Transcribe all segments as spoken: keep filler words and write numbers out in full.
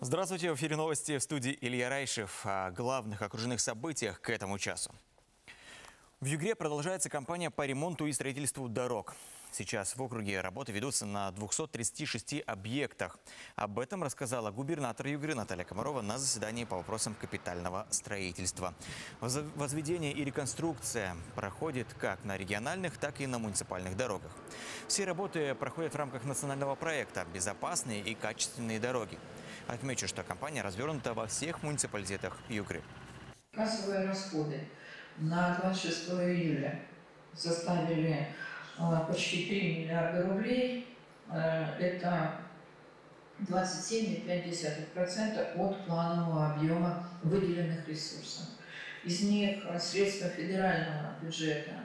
Здравствуйте, в эфире новости, в студии Илья Райшев. О главных окружных событиях к этому часу. В Югре продолжается кампания по ремонту и строительству дорог. Сейчас в округе работы ведутся на двухстах тридцати шести объектах. Об этом рассказала губернатор Югры Наталья Комарова на заседании по вопросам капитального строительства. Возведение и реконструкция проходит как на региональных, так и на муниципальных дорогах. Все работы проходят в рамках национального проекта «Безопасные и качественные дороги». Отмечу, что кампания развернута во всех муниципалитетах Югры. Кассовые расходы на двадцать шестое июля составили почти три миллиарда рублей. Это двадцать семь и пять десятых процента от планового объема выделенных ресурсов. Из них средства федерального бюджета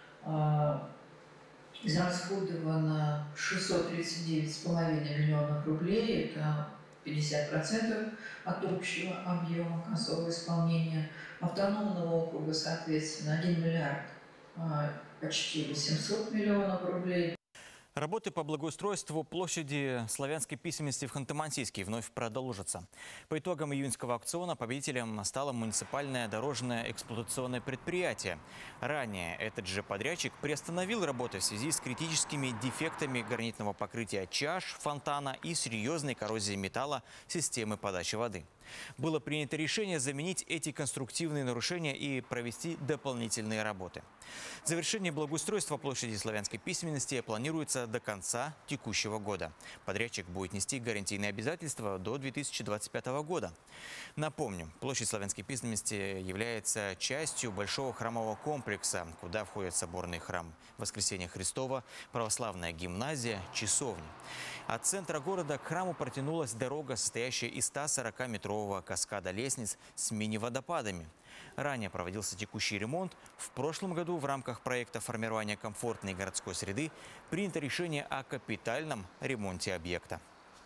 израсходовано шестьсот тридцать девять с половиной миллионов рублей. Это пятьдесят процентов от общего объема кассового исполнения. Автономного округа, соответственно, один миллиард почти восемьсот миллионов рублей. Работы по благоустройству площади славянской письменности в Ханты-Мансийске вновь продолжатся. По итогам июньского аукциона победителем стало муниципальное дорожное эксплуатационное предприятие. Ранее этот же подрядчик приостановил работы в связи с критическими дефектами гранитного покрытия чаш, фонтана и серьезной коррозией металла системы подачи воды. Было принято решение заменить эти конструктивные нарушения и провести дополнительные работы. Завершение благоустройства площади славянской письменности планируется до конца текущего года. Подрядчик будет нести гарантийные обязательства до две тысячи двадцать пятого года. Напомню, площадь славянской письменности является частью большого храмового комплекса, куда входят соборный храм Воскресения Христова, православная гимназия, часовня. От центра города к храму протянулась дорога, состоящая из ста сорока метрового каскада лестниц с мини-водопадами. Ранее проводился текущий ремонт. В прошлом году в рамках проекта формирования комфортной городской среды принято решение о капитальном ремонте объекта.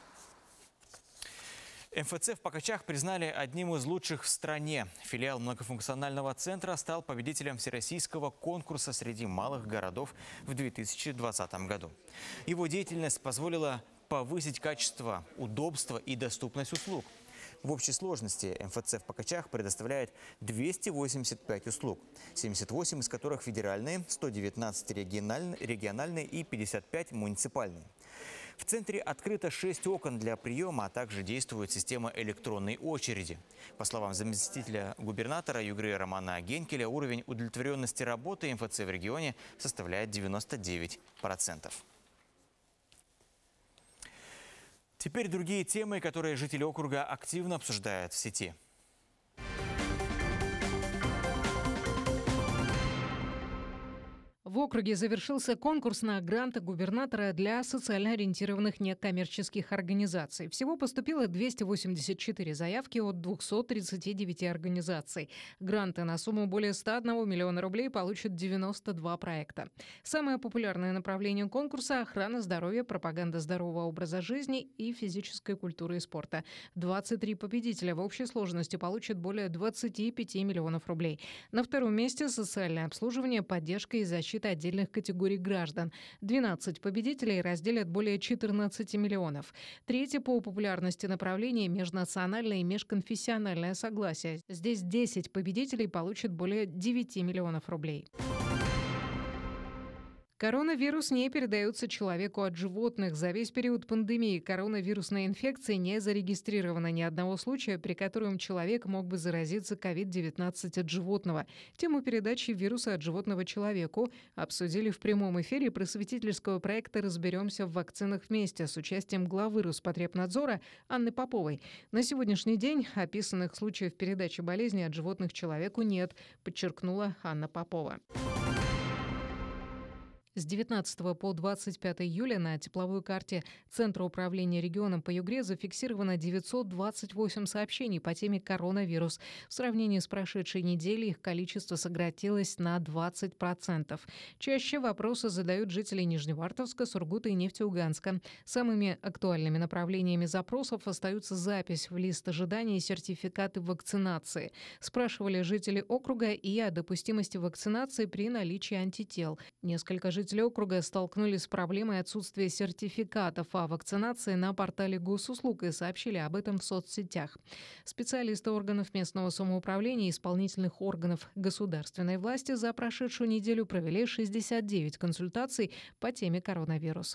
эм эф цэ в Покачах признали одним из лучших в стране. Филиал многофункционального центра стал победителем всероссийского конкурса среди малых городов в две тысячи двадцатом году. Его деятельность позволила повысить качество, удобство и доступность услуг. В общей сложности эм эф цэ в Покачах предоставляет двести восемьдесят пять услуг, семьдесят восемь из которых федеральные, сто девятнадцать региональные и пятьдесят пять муниципальные. В центре открыто шесть окон для приема, а также действует система электронной очереди. По словам заместителя губернатора Югры Романа Генкеля, уровень удовлетворенности работы эм эф цэ в регионе составляет девяносто девять процентов. Теперь другие темы, которые жители округа активно обсуждают в сети. В округе завершился конкурс на гранты губернатора для социально ориентированных некоммерческих организаций. Всего поступило двести восемьдесят четыре заявки от двухсот тридцати девяти организаций. Гранты на сумму более ста одного миллиона рублей получат девяносто два проекта. Самое популярное направление конкурса – охрана здоровья, пропаганда здорового образа жизни и физической культуры и спорта. двадцать три победителя в общей сложности получат более двадцати пяти миллионов рублей. На втором месте – социальное обслуживание, поддержка и защита отдельных категорий граждан. двенадцать победителей разделят более четырнадцати миллионов. Третье по популярности направление – межнациональное и межконфессиональное согласие. Здесь десять победителей получат более девяти миллионов рублей. Коронавирус не передается человеку от животных. За весь период пандемии коронавирусной инфекции не зарегистрировано ни одного случая, при котором человек мог бы заразиться ковид девятнадцать от животного. Тему передачи вируса от животного человеку обсудили в прямом эфире просветительского проекта «Разберемся в вакцинах вместе» с участием главы Роспотребнадзора Анны Поповой. На сегодняшний день описанных случаев передачи болезни от животных человеку нет, подчеркнула Анна Попова. С девятнадцатого по двадцать пятое июля на тепловой карте Центра управления регионом по Югре зафиксировано девятьсот двадцать восемь сообщений по теме коронавирус. В сравнении с прошедшей неделей их количество сократилось на двадцать процентов. Чаще вопросы задают жители Нижневартовска, Сургута и Нефтеюганска. Самыми актуальными направлениями запросов остаются запись в лист ожидания и сертификаты вакцинации. Спрашивали жители округа и о допустимости вакцинации при наличии антител. Несколько жителей жители округа столкнулись с проблемой отсутствия сертификатов о вакцинации на портале госуслуг и сообщили об этом в соцсетях. Специалисты органов местного самоуправления и исполнительных органов государственной власти за прошедшую неделю провели шестьдесят девять консультаций по теме коронавирус.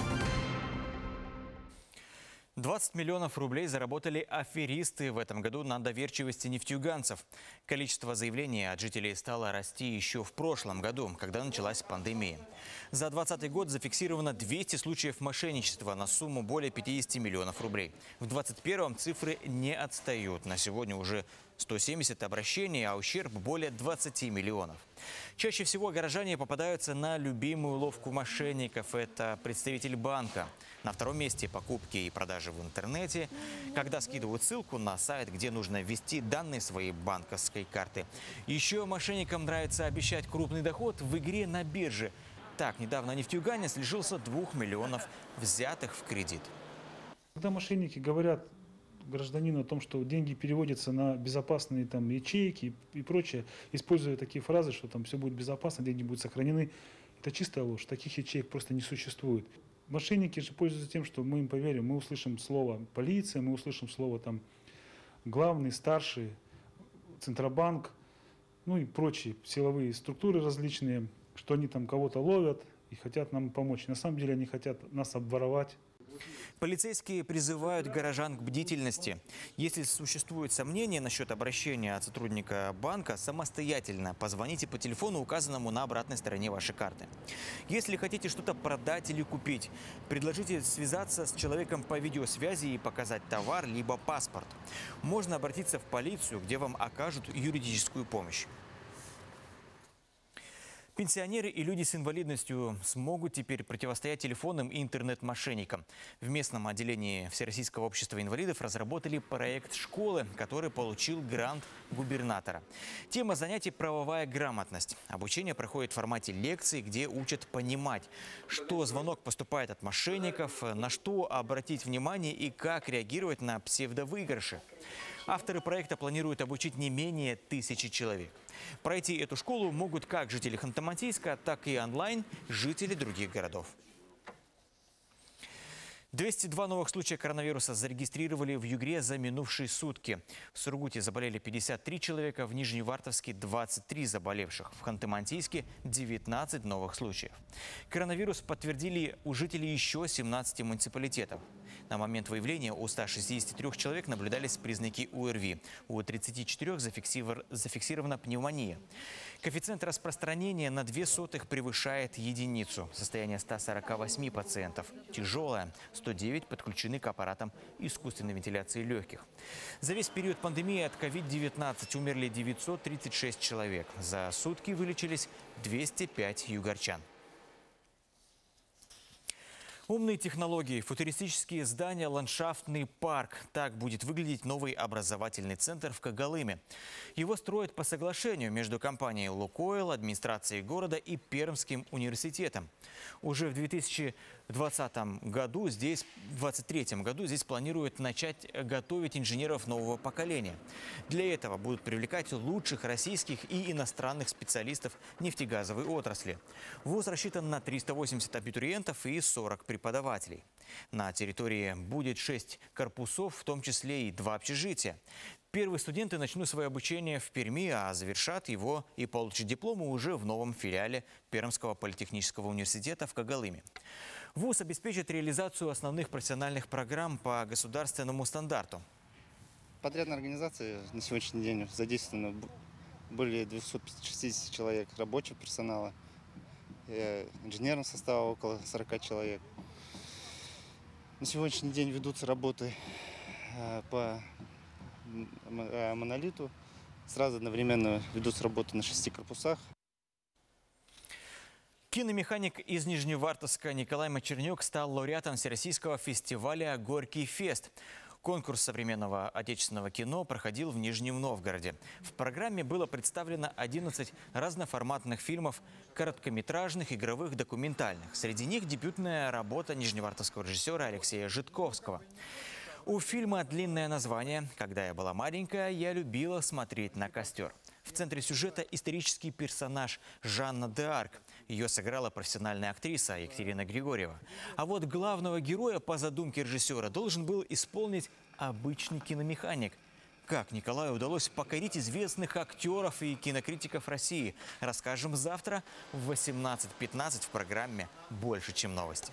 двадцать миллионов рублей заработали аферисты в этом году на доверчивости нефтеюганцев. Количество заявлений от жителей стало расти еще в прошлом году, когда началась пандемия. За двадцатый год зафиксировано двести случаев мошенничества на сумму более пятидесяти миллионов рублей. В двадцать первом цифры не отстают. На сегодня уже сто семьдесят обращений, а ущерб более двадцати миллионов. Чаще всего горожане попадаются на любимую уловку мошенников – это представитель банка. На втором месте покупки и продажи в интернете, когда скидывают ссылку на сайт, где нужно ввести данные своей банковской карты. Еще мошенникам нравится обещать крупный доход в игре на бирже. Так, недавно нефтеюганец лишился двух миллионов, взятых в кредит. Когда мошенники говорят гражданину о том, что деньги переводятся на безопасные там ячейки и прочее, используя такие фразы, что там все будет безопасно, деньги будут сохранены, это чистая ложь. Таких ячеек просто не существует. Мошенники же пользуются тем, что мы им поверим, мы услышим слово полиция, мы услышим слово там главный, старший, Центробанк, ну и прочие силовые структуры различные, что они там кого-то ловят и хотят нам помочь. На самом деле они хотят нас обворовать. Полицейские призывают горожан к бдительности. Если существуют сомнения насчет обращения от сотрудника банка, самостоятельно позвоните по телефону, указанному на обратной стороне вашей карты. Если хотите что-то продать или купить, предложите связаться с человеком по видеосвязи и показать товар, либо паспорт. Можно обратиться в полицию, где вам окажут юридическую помощь. Пенсионеры и люди с инвалидностью смогут теперь противостоять телефонным и интернет-мошенникам. В местном отделении Всероссийского общества инвалидов разработали проект школы, который получил грант губернатора. Тема занятий – правовая грамотность. Обучение проходит в формате лекций, где учат понимать, что звонок поступает от мошенников, на что обратить внимание и как реагировать на псевдовыигрыши. Авторы проекта планируют обучить не менее тысячи человек. Пройти эту школу могут как жители Ханты-Мансийска, так и онлайн жители других городов. двести два новых случая коронавируса зарегистрировали в Югре за минувшие сутки. В Сургуте заболели пятьдесят три человека, в Нижневартовске двадцать три заболевших, в Ханты-Мансийске девятнадцать новых случаев. Коронавирус подтвердили у жителей еще семнадцати муниципалитетов. На момент выявления у ста шестидесяти трёх человек наблюдались признаки ОРВИ. У тридцати четырёх зафиксирована пневмония. Коэффициент распространения на две сотых превышает единицу. Состояние ста сорока восьми пациентов тяжелое. сто девять подключены к аппаратам искусственной вентиляции легких. За весь период пандемии от ковид девятнадцать умерли девятьсот тридцать шесть человек. За сутки вылечились двести пять югорчан. Умные технологии, футуристические здания, ландшафтный парк. Так будет выглядеть новый образовательный центр в Когалыме. Его строят по соглашению между компанией «Лукойл», администрацией города и Пермским университетом. Уже в две тысячи двадцатом году, здесь, в двадцать третьем году здесь планируют начать готовить инженеров нового поколения. Для этого будут привлекать лучших российских и иностранных специалистов нефтегазовой отрасли. Вуз рассчитан на триста восемьдесят абитуриентов и сорок преподавателей. На территории будет шесть корпусов, в том числе и два общежития. Первые студенты начнут свое обучение в Перми, а завершат его и получат дипломы уже в новом филиале Пермского политехнического университета в Когалыме. Вуз обеспечит реализацию основных профессиональных программ по государственному стандарту. Подрядной организации на сегодняшний день задействовано более двухсот шестидесяти человек рабочего персонала, инженерного состава около сорока человек. На сегодняшний день ведутся работы по монолиту. Сразу одновременно ведутся работы на шести корпусах. Киномеханик из Нижневартовска Николай Мочернюк стал лауреатом Всероссийского фестиваля «Горький фест». Конкурс современного отечественного кино проходил в Нижнем Новгороде. В программе было представлено одиннадцать разноформатных фильмов, короткометражных, игровых, документальных. Среди них дебютная работа нижневартовского режиссера Алексея Житковского. У фильма длинное название «Когда я была маленькая, я любила смотреть на костер». В центре сюжета исторический персонаж Жанна д'Арк. Ее сыграла профессиональная актриса Екатерина Григорьева. А вот главного героя по задумке режиссера должен был исполнить обычный киномеханик. Как Николаю удалось покорить известных актеров и кинокритиков России, расскажем завтра в восемнадцать пятнадцать в программе «Больше, чем новости».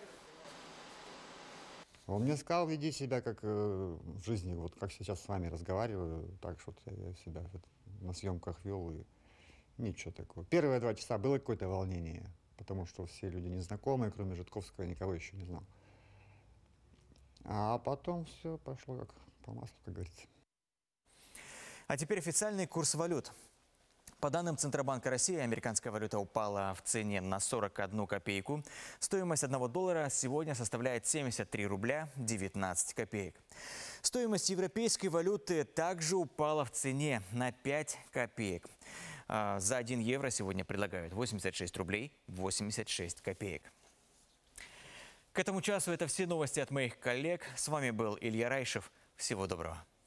Он мне сказал, веди себя как э, в жизни, вот как сейчас с вами разговариваю, так что я себя вот на съемках вел, и ничего такого. Первые два часа было какое-то волнение, потому что все люди незнакомые, кроме Житковского, я никого еще не знал. А потом все пошло как по маслу, как говорится. А теперь официальный курс валют. По данным Центробанка России, американская валюта упала в цене на сорок одну копейку. Стоимость одного доллара сегодня составляет семьдесят три рубля девятнадцать копеек. Стоимость европейской валюты также упала в цене на пять копеек. За один евро сегодня предлагают восемьдесят шесть рублей восемьдесят шесть копеек. К этому часу это все новости от моих коллег. С вами был Илья Райшев. Всего доброго.